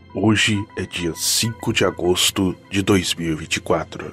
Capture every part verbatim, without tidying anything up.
Hoje é dia cinco de agosto de dois mil e vinte e quatro.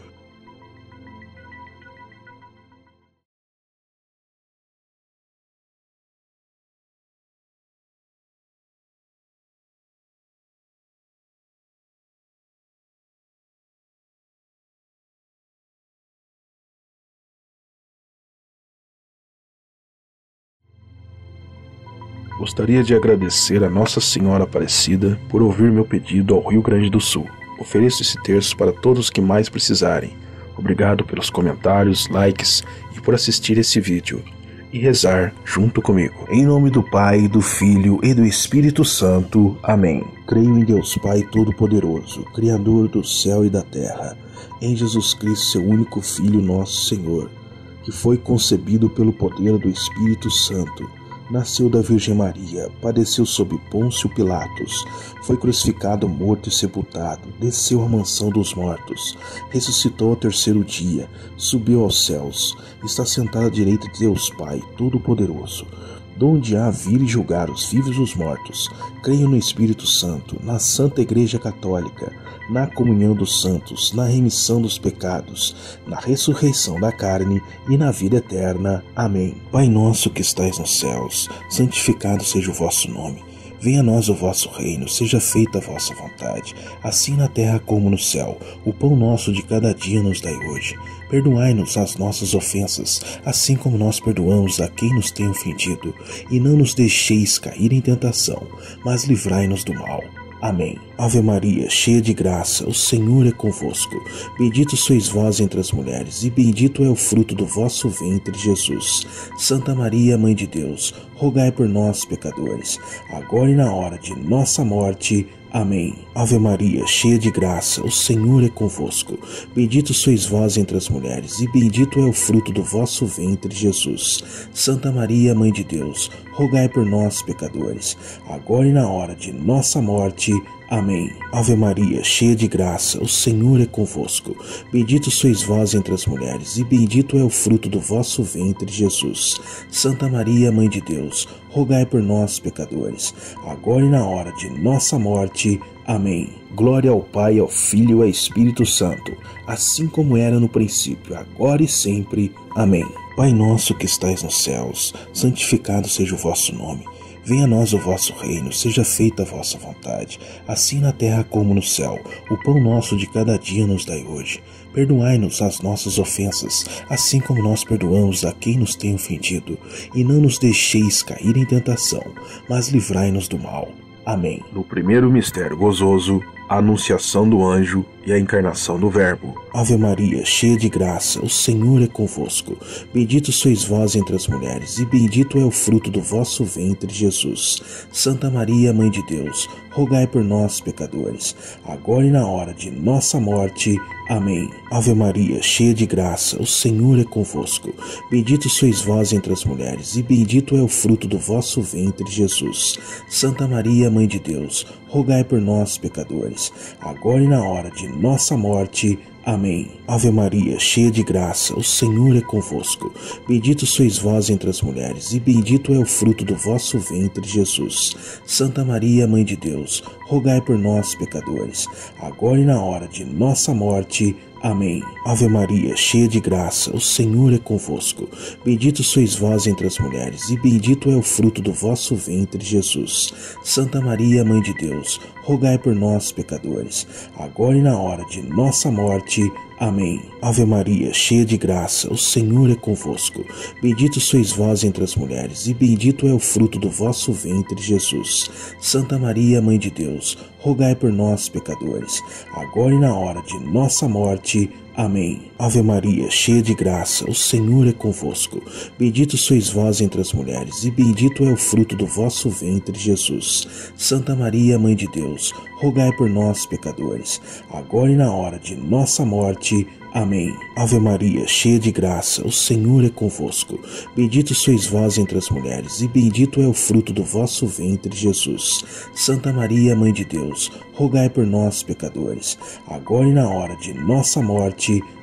Gostaria de agradecer a Nossa Senhora Aparecida por ouvir meu pedido ao Rio Grande do Sul. Ofereço esse terço para todos que mais precisarem. Obrigado pelos comentários, likes e por assistir esse vídeo. E rezar junto comigo. Em nome do Pai, do Filho e do Espírito Santo. Amém. Creio em Deus Pai Todo-Poderoso, Criador do céu e da terra, em Jesus Cristo, seu único Filho, nosso Senhor, que foi concebido pelo poder do Espírito Santo. Nasceu da Virgem Maria, padeceu sob Pôncio Pilatos, foi crucificado, morto e sepultado, desceu à mansão dos mortos, ressuscitou ao terceiro dia, subiu aos céus, está sentado à direita de Deus Pai Todo-Poderoso, donde há vir e julgar os vivos e os mortos. Creio no Espírito Santo, na Santa Igreja Católica, na comunhão dos santos, na remissão dos pecados, na ressurreição da carne e na vida eterna. Amém. Pai nosso que estais nos céus, santificado seja o vosso nome. Venha a nós o vosso reino, seja feita a vossa vontade, assim na terra como no céu. O pão nosso de cada dia nos dai hoje. Perdoai-nos as nossas ofensas, assim como nós perdoamos a quem nos tem ofendido. E não nos deixeis cair em tentação, mas livrai-nos do mal. Amém. Ave Maria, cheia de graça, o Senhor é convosco. Bendito sois vós entre as mulheres, e bendito é o fruto do vosso ventre, Jesus. Santa Maria, Mãe de Deus, rogai por nós, pecadores, agora e na hora de nossa morte. Amém. Ave Maria, cheia de graça, o Senhor é convosco. Bendito sois vós entre as mulheres, e bendito é o fruto do vosso ventre, Jesus. Santa Maria, Mãe de Deus, rogai por nós, pecadores, agora e na hora de nossa morte. Amém. Ave Maria, cheia de graça, o Senhor é convosco. Bendito sois vós entre as mulheres, e bendito é o fruto do vosso ventre, Jesus. Santa Maria, Mãe de Deus, rogai por nós, pecadores, agora e na hora de nossa morte. Amém. Glória ao Pai, ao Filho e ao Espírito Santo, assim como era no princípio, agora e sempre. Amém. Pai nosso que estais nos céus, santificado seja o vosso nome. Venha a nós o vosso reino, seja feita a vossa vontade, assim na terra como no céu. O pão nosso de cada dia nos dai hoje. Perdoai-nos as nossas ofensas, assim como nós perdoamos a quem nos tem ofendido. E não nos deixeis cair em tentação, mas livrai-nos do mal. Amém. No primeiro mistério gozoso, a anunciação do anjo e a encarnação do Verbo. Ave Maria, cheia de graça, o Senhor é convosco. Bendito sois vós entre as mulheres, e bendito é o fruto do vosso ventre, Jesus. Santa Maria, Mãe de Deus, rogai por nós, pecadores, agora e na hora de nossa morte. Amém. Ave Maria, cheia de graça, o Senhor é convosco. Bendito sois vós entre as mulheres, e bendito é o fruto do vosso ventre, Jesus. Santa Maria, Mãe de Deus, rogai por nós, pecadores, agora e na hora de nossa morte. Amém. Ave Maria, cheia de graça, o Senhor é convosco. Bendito sois vós entre as mulheres, e bendito é o fruto do vosso ventre, Jesus. Santa Maria, Mãe de Deus, rogai por nós, pecadores, agora e na hora de nossa morte. Amém. Ave Maria, cheia de graça, o Senhor é convosco. Bendito sois vós entre as mulheres, e bendito é o fruto do vosso ventre, Jesus. Santa Maria, Mãe de Deus, rogai por nós, pecadores, agora e na hora de nossa morte. Amém. Ave Maria, cheia de graça, o Senhor é convosco. Bendito sois vós entre as mulheres, e bendito é o fruto do vosso ventre, Jesus. Santa Maria, Mãe de Deus, rogai por nós, pecadores, agora e na hora de nossa morte. Amém. Ave Maria, cheia de graça, o Senhor é convosco. Bendito sois vós entre as mulheres, e bendito é o fruto do vosso ventre, Jesus. Santa Maria, Mãe de Deus, rogai por nós, pecadores, agora e na hora de nossa morte. Amém. Ave Maria, cheia de graça, o Senhor é convosco. Bendito sois vós entre as mulheres, e bendito é o fruto do vosso ventre, Jesus. Santa Maria, Mãe de Deus, rogai por nós, pecadores, agora e na hora de nossa morte.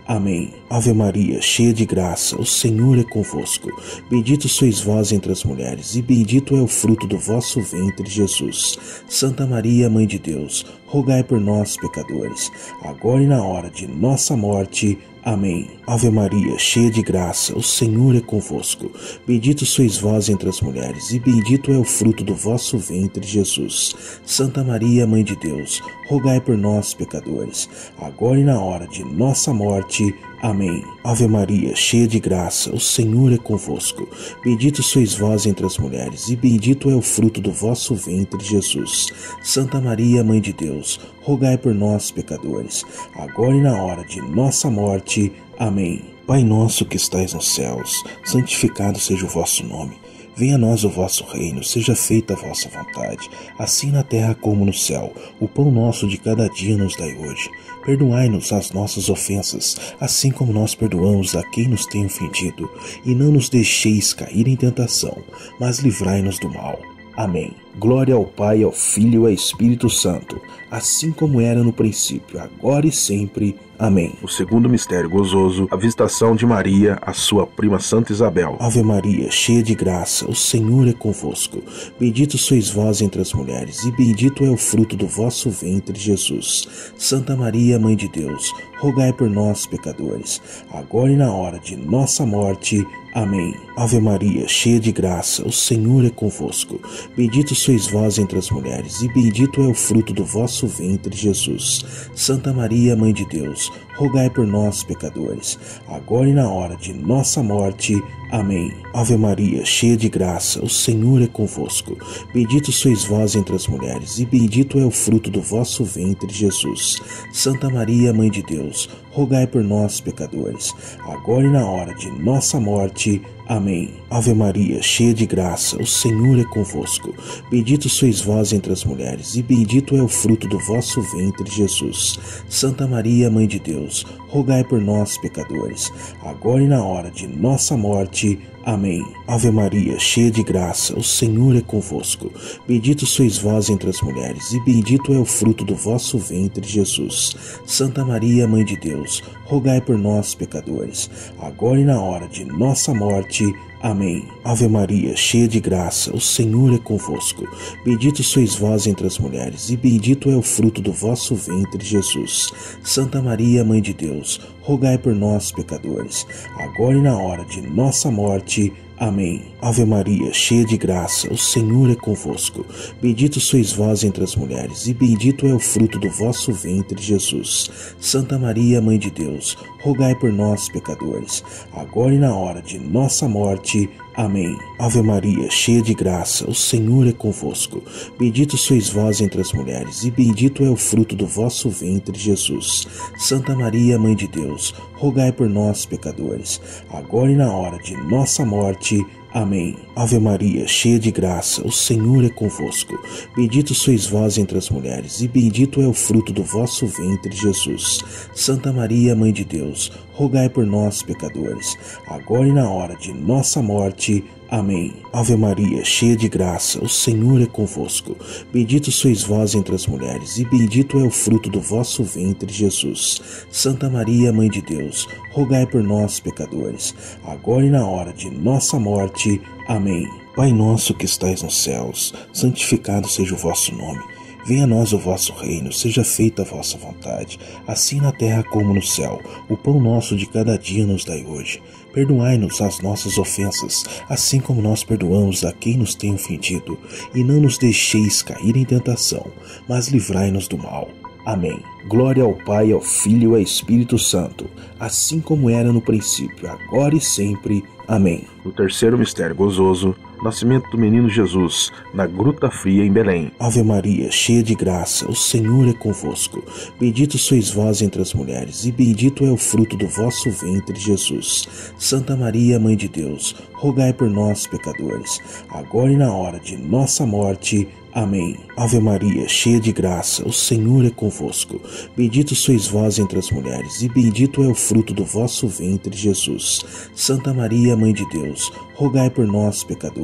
Amém. Ave Maria, cheia de graça, o Senhor é convosco. Bendita sois vós entre as mulheres, e bendito é o fruto do vosso ventre, Jesus. Santa Maria, Mãe de Deus, rogai por nós, pecadores, agora e na hora de nossa morte. Amém. Ave Maria, cheia de graça, o Senhor é convosco. Bendito sois vós entre as mulheres, e bendito é o fruto do vosso ventre, Jesus. Santa Maria, Mãe de Deus, rogai por nós, pecadores, agora e na hora de nossa morte. Amém. Ave Maria, cheia de graça, o Senhor é convosco. Bendito sois vós entre as mulheres, e bendito é o fruto do vosso ventre, Jesus. Santa Maria, Mãe de Deus, rogai por nós, pecadores, agora e na hora de nossa morte. Amém. Pai nosso que estais nos céus, santificado seja o vosso nome. Venha a nós o vosso reino, seja feita a vossa vontade, assim na terra como no céu. O pão nosso de cada dia nos dai hoje. Perdoai-nos as nossas ofensas, assim como nós perdoamos a quem nos tem ofendido. E não nos deixeis cair em tentação, mas livrai-nos do mal. Amém. Glória ao Pai, ao Filho e ao Espírito Santo, assim como era no princípio, agora e sempre. Amém. O segundo mistério gozoso, a visitação de Maria à sua prima Santa Isabel. Ave Maria, cheia de graça, o Senhor é convosco. Bendito sois vós entre as mulheres, e bendito é o fruto do vosso ventre, Jesus. Santa Maria, Mãe de Deus, rogai por nós, pecadores, agora e na hora de nossa morte. Amém. Ave Maria, cheia de graça, o Senhor é convosco. Bendito sois vós entre as mulheres, e bendito é o fruto do vosso ventre, Jesus. Santa Maria, Mãe de Deus, rogai por nós, pecadores, agora e na hora de nossa morte. Amém. Ave Maria, cheia de graça, o Senhor é convosco. Bendito sois vós entre as mulheres, e bendito é o fruto do vosso ventre, Jesus. Santa Maria, Mãe de Deus, rogai por nós, pecadores, agora e na hora de nossa morte. Amém. Ave Maria, cheia de graça, o Senhor é convosco. Bendito sois vós entre as mulheres, e bendito é o fruto do vosso ventre, Jesus. Santa Maria, Mãe de Deus, rogai por nós, pecadores, agora e na hora de nossa morte. Amém. Ave Maria, cheia de graça, o Senhor é convosco. Bendito sois vós entre as mulheres, e bendito é o fruto do vosso ventre, Jesus. Santa Maria, Mãe de Deus, rogai por nós, pecadores, agora e na hora de nossa morte. Amém. Ave Maria, cheia de graça, o Senhor é convosco. Bendito sois vós entre as mulheres, e bendito é o fruto do vosso ventre, Jesus. Santa Maria, Mãe de Deus, rogai por nós, pecadores, agora e na hora de nossa morte. Amém. Ave Maria, cheia de graça, o Senhor é convosco. Bendito sois vós entre as mulheres, e bendito é o fruto do vosso ventre, Jesus. Santa Maria, Mãe de Deus, rogai por nós, pecadores, agora e na hora de nossa morte. Amém. Ave Maria, cheia de graça, o Senhor é convosco. Bendito sois vós entre as mulheres, e bendito é o fruto do vosso ventre, Jesus. Santa Maria, Mãe de Deus, rogai por nós, pecadores, agora e na hora de nossa morte. Amém. Ave Maria, cheia de graça, o Senhor é convosco. Bendito sois vós entre as mulheres, e bendito é o fruto do vosso ventre, Jesus. Santa Maria, Mãe de Deus, rogai por nós, pecadores, agora e na hora de nossa morte. Amém. Ave Maria, cheia de graça, o Senhor é convosco. Bendito sois vós entre as mulheres, e bendito é o fruto do vosso ventre, Jesus. Santa Maria, Mãe de Deus, rogai por nós, pecadores, agora e na hora de nossa morte. Amém. Pai nosso que estais nos céus, santificado seja o vosso nome. Venha a nós o vosso reino, seja feita a vossa vontade, assim na terra como no céu. O pão nosso de cada dia nos dai hoje. Perdoai-nos as nossas ofensas, assim como nós perdoamos a quem nos tem ofendido. E não nos deixeis cair em tentação, mas livrai-nos do mal. Amém. Glória ao Pai, ao Filho e ao Espírito Santo, assim como era no princípio, agora e sempre. Amém. O terceiro mistério gozoso, nascimento do menino Jesus, na Gruta Fria em Belém. Ave Maria, cheia de graça, o Senhor é convosco. Bendito sois vós entre as mulheres, e bendito é o fruto do vosso ventre, Jesus. Santa Maria, Mãe de Deus, rogai por nós, pecadores, agora e na hora de nossa morte. Amém. Ave Maria, cheia de graça, o Senhor é convosco. Bendito sois vós entre as mulheres, e bendito é o fruto do vosso ventre, Jesus. Santa Maria, Mãe de Deus, rogai por nós, pecadores,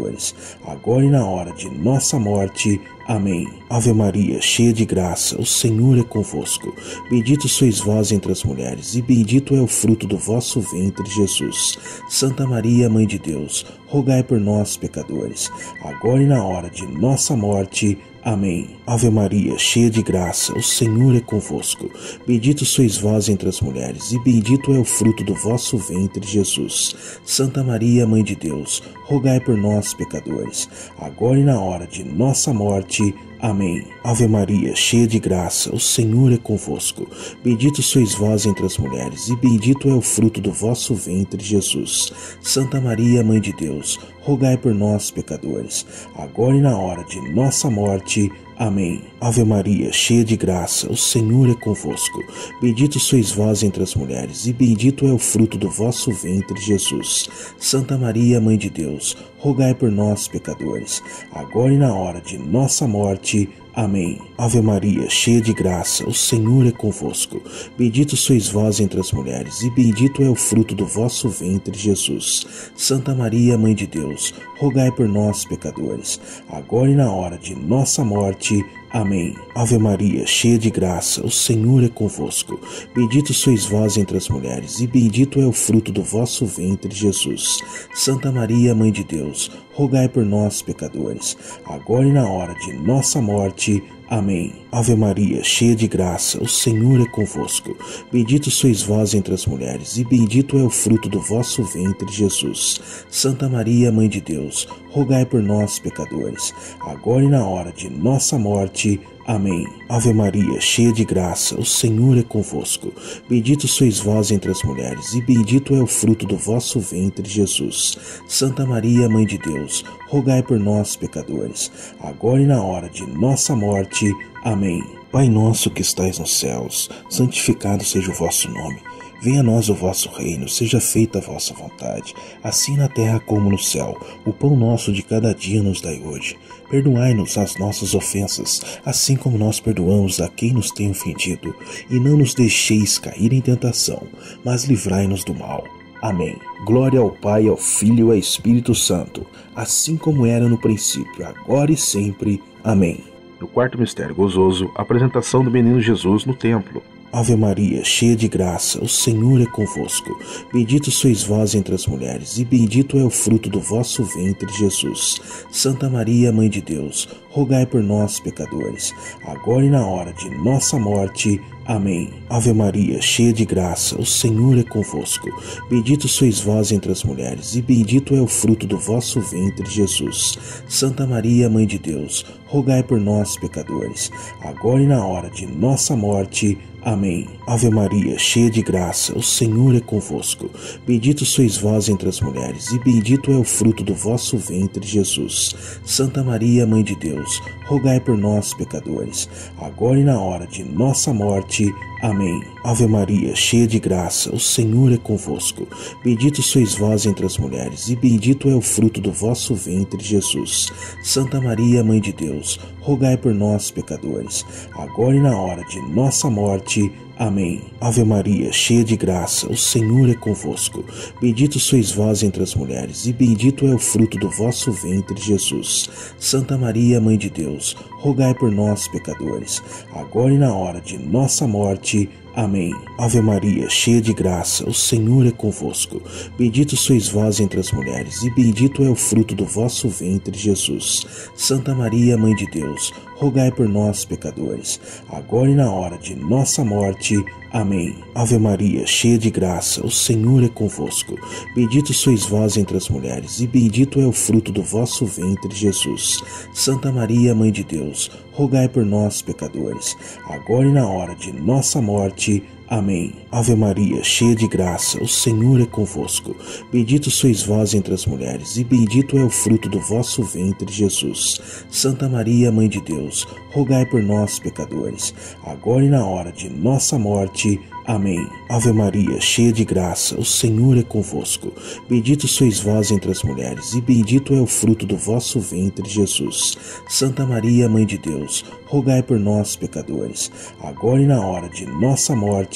pecadores, agora e na hora de nossa morte. Amém. Ave Maria, cheia de graça, o Senhor é convosco. Bendito sois vós entre as mulheres, e bendito é o fruto do vosso ventre, Jesus. Santa Maria, Mãe de Deus, rogai por nós, pecadores, agora e na hora de nossa morte. Amém. Ave Maria, cheia de graça, o Senhor é convosco. Bendito sois vós entre as mulheres, e bendito é o fruto do vosso ventre, Jesus. Santa Maria, Mãe de Deus, rogai por nós, pecadores, agora e na hora de nossa morte. Amém. Ave Maria, cheia de graça, o Senhor é convosco. Bendito sois vós entre as mulheres, e bendito é o fruto do vosso ventre, Jesus. Santa Maria, Mãe de Deus, rogai por nós, pecadores, agora e na hora de nossa morte. Amém. Ave Maria, cheia de graça, o Senhor é convosco. Bendito sois vós entre as mulheres, e bendito é o fruto do vosso ventre, Jesus. Santa Maria, Mãe de Deus, rogai por nós, pecadores, agora e na hora de nossa morte. Amém. Ave Maria, cheia de graça, o Senhor é convosco. Bendito sois vós entre as mulheres, e bendito é o fruto do vosso ventre, Jesus. Santa Maria, Mãe de Deus, rogai por nós, pecadores, agora e na hora de nossa morte. Amém. Ave Maria, cheia de graça, o Senhor é convosco. Bendito sois vós entre as mulheres, e bendito é o fruto do vosso ventre, Jesus. Santa Maria, Mãe de Deus, rogai por nós, pecadores, agora e na hora de nossa morte. Amém. Ave Maria, cheia de graça, o Senhor é convosco. Bendito sois vós entre as mulheres, e bendito é o fruto do vosso ventre, Jesus. Santa Maria, Mãe de Deus, rogai por nós, pecadores, agora e na hora de nossa morte. Amém. Ave Maria, cheia de graça, o Senhor é convosco. Bendito sois vós entre as mulheres, e bendito é o fruto do vosso ventre, Jesus. Santa Maria, Mãe de Deus, rogai por nós, pecadores, agora e na hora de nossa morte. Amém. Pai nosso que estais nos céus, santificado seja o vosso nome. Venha a nós o vosso reino, seja feita a vossa vontade, assim na terra como no céu. O pão nosso de cada dia nos dai hoje. Perdoai-nos as nossas ofensas, assim como nós perdoamos a quem nos tem ofendido. E não nos deixeis cair em tentação, mas livrai-nos do mal. Amém. Glória ao Pai, ao Filho e ao Espírito Santo, assim como era no princípio, agora e sempre. Amém. No quarto mistério gozoso, a apresentação do menino Jesus no templo. Ave Maria, cheia de graça, o Senhor é convosco. Bendito sois vós entre as mulheres, e bendito é o fruto do vosso ventre, Jesus. Santa Maria, Mãe de Deus, rogai por nós, pecadores, agora e na hora de nossa morte. Amém. Ave Maria, cheia de graça, o Senhor é convosco. Bendito sois vós entre as mulheres, e bendito é o fruto do vosso ventre, Jesus. Santa Maria, Mãe de Deus, rogai por nós, pecadores, agora e na hora de nossa morte. Amém. Ave Maria, cheia de graça, o Senhor é convosco. Bendito sois vós entre as mulheres, e bendito é o fruto do vosso ventre, Jesus. Santa Maria, Mãe de Deus, rogai por nós, pecadores, agora e na hora de nossa morte. Amém. Ave Maria, cheia de graça, o Senhor é convosco. Bendito sois vós entre as mulheres, e bendito é o fruto do vosso ventre, Jesus. Santa Maria, Mãe de Deus, rogai por nós, pecadores, agora e na hora de nossa morte. Amém. Ave Maria, cheia de graça, o Senhor é convosco. Bendito sois vós entre as mulheres, e bendito é o fruto do vosso ventre, Jesus. Santa Maria, Mãe de Deus, rogai por nós, pecadores, agora e na hora de nossa morte. Amém. Ave Maria, cheia de graça, o Senhor é convosco. Bendito sois vós entre as mulheres, e bendito é o fruto do vosso ventre, Jesus. Santa Maria, Mãe de Deus, rogai por nós, pecadores, agora e na hora de nossa morte. Amém. Ave Maria, cheia de graça, o Senhor é convosco. Bendito sois vós entre as mulheres, e bendito é o fruto do vosso ventre, Jesus. Santa Maria, Mãe de Deus, rogai por nós, pecadores, agora e na hora de nossa morte. Amém. Ave Maria, cheia de graça, o Senhor é convosco. Bendito sois vós entre as mulheres, e bendito é o fruto do vosso ventre, Jesus. Santa Maria, Mãe de Deus, rogai por nós, pecadores, agora e na hora de nossa morte. Amém. Ave Maria, cheia de graça, o Senhor é convosco. Bendito sois vós entre as mulheres, e bendito é o fruto do vosso ventre, Jesus. Santa Maria, Mãe de Deus, rogai por nós, pecadores, agora e na hora de nossa morte.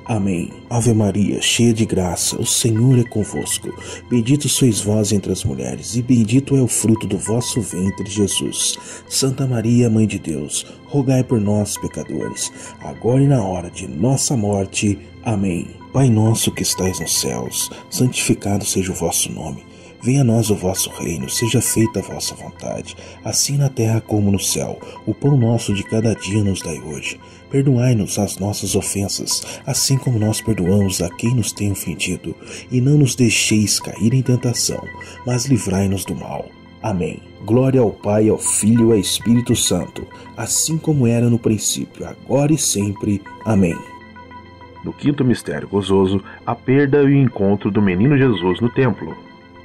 Amém. Ave Maria, cheia de graça, o Senhor é convosco. Bendita sois vós entre as mulheres, e bendito é o fruto do vosso ventre, Jesus. Santa Maria, Mãe de Deus, rogai por nós, pecadores, agora e na hora de nossa morte. Amém. Pai nosso que estais nos céus, santificado seja o vosso nome. Venha a nós o vosso reino, seja feita a vossa vontade, assim na terra como no céu. O pão nosso de cada dia nos dai hoje. Perdoai-nos as nossas ofensas, assim como nós perdoamos a quem nos tem ofendido. E não nos deixeis cair em tentação, mas livrai-nos do mal. Amém. Glória ao Pai, ao Filho e ao Espírito Santo, assim como era no princípio, agora e sempre. Amém. No quinto mistério gozoso, a perda e o encontro do menino Jesus no templo.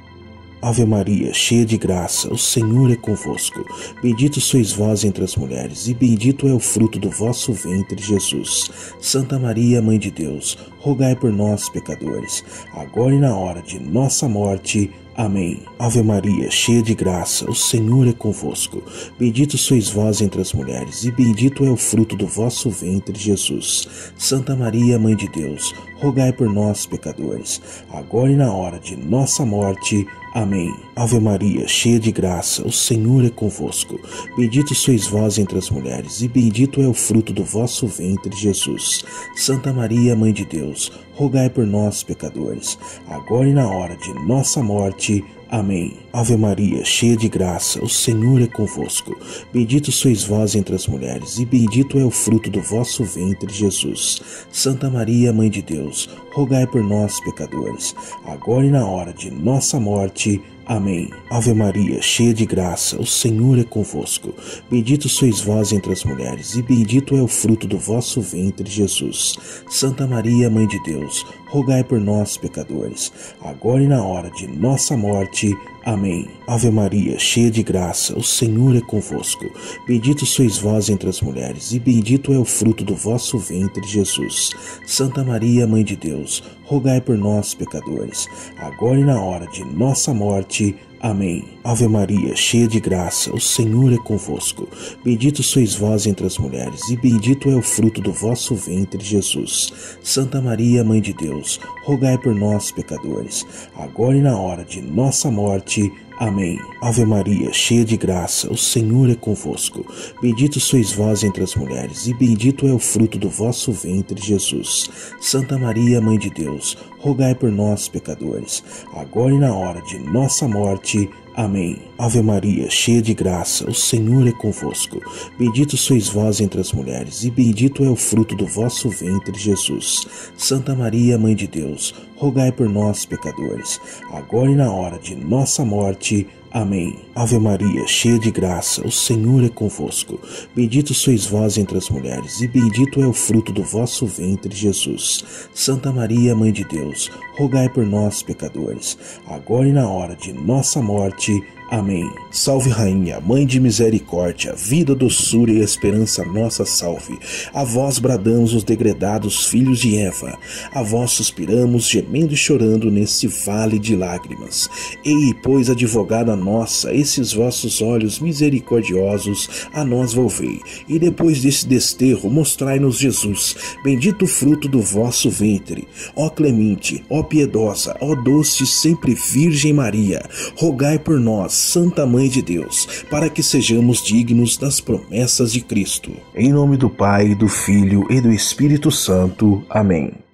Ave Maria, cheia de graça, o Senhor é convosco. Bendito sois vós entre as mulheres, e bendito é o fruto do vosso ventre, Jesus. Santa Maria, Mãe de Deus, rogai por nós, pecadores, agora e na hora de nossa morte. Amém. Ave Maria, cheia de graça, o Senhor é convosco. Bendito sois vós entre as mulheres, e bendito é o fruto do vosso ventre, Jesus. Santa Maria, Mãe de Deus, rogai por nós, pecadores, agora e na hora de nossa morte. Amém. Ave Maria, cheia de graça, o Senhor é convosco. Bendito sois vós entre as mulheres, e bendito é o fruto do vosso ventre, Jesus. Santa Maria, Mãe de Deus, rogai por nós, pecadores, agora e na hora de nossa morte. Amém. Ave Maria, cheia de graça, o Senhor é convosco. Bendito sois vós entre as mulheres, e bendito é o fruto do vosso ventre, Jesus. Santa Maria, Mãe de Deus, rogai por nós, pecadores, agora e na hora de nossa morte. Amém. Ave Maria, cheia de graça, o Senhor é convosco. Bendito sois vós entre as mulheres, e bendito é o fruto do vosso ventre, Jesus. Santa Maria, Mãe de Deus, rogai por nós, pecadores, agora e na hora de nossa morte. Amém. Ave Maria, cheia de graça, o Senhor é convosco. Bendito sois vós entre as mulheres, e bendito é o fruto do vosso ventre, Jesus. Santa Maria, Mãe de Deus, rogai por nós, pecadores, agora e na hora de nossa morte. Amém. Ave Maria, cheia de graça, o Senhor é convosco. Bendito sois vós entre as mulheres, e bendito é o fruto do vosso ventre, Jesus. Santa Maria, Mãe de Deus, rogai por nós, pecadores, agora e na hora de nossa morte. Amém. Ave Maria, cheia de graça, o Senhor é convosco. Bendito sois vós entre as mulheres, e bendito é o fruto do vosso ventre, Jesus. Santa Maria, Mãe de Deus, rogai por nós, pecadores, agora e na hora de nossa morte. Amém. Ave Maria, cheia de graça, o Senhor é convosco. Bendito sois vós entre as mulheres, e bendito é o fruto do vosso ventre, Jesus. Santa Maria, Mãe de Deus, rogai por nós, pecadores, agora e na hora de nossa morte. Amém. Ave Maria, cheia de graça, o Senhor é convosco. Bendito sois vós entre as mulheres, e bendito é o fruto do vosso ventre, Jesus. Santa Maria, Mãe de Deus, rogai por nós, pecadores, agora e na hora de nossa morte. Amém. Salve Rainha, Mãe de misericórdia, vida, doçura e esperança nossa salve. A vós bradamos os degredados filhos de Eva, a vós suspiramos, gemendo e chorando nesse vale de lágrimas. Ei, pois, advogada nossa, esses vossos olhos misericordiosos a nós volvei, e depois desse desterro mostrai-nos Jesus, bendito fruto do vosso ventre. Ó clemente, ó piedosa, ó doce sempre Virgem Maria, rogai por nós, Santa Mãe de Deus, para que sejamos dignos das promessas de Cristo. Em nome do Pai, do Filho e do Espírito Santo. Amém.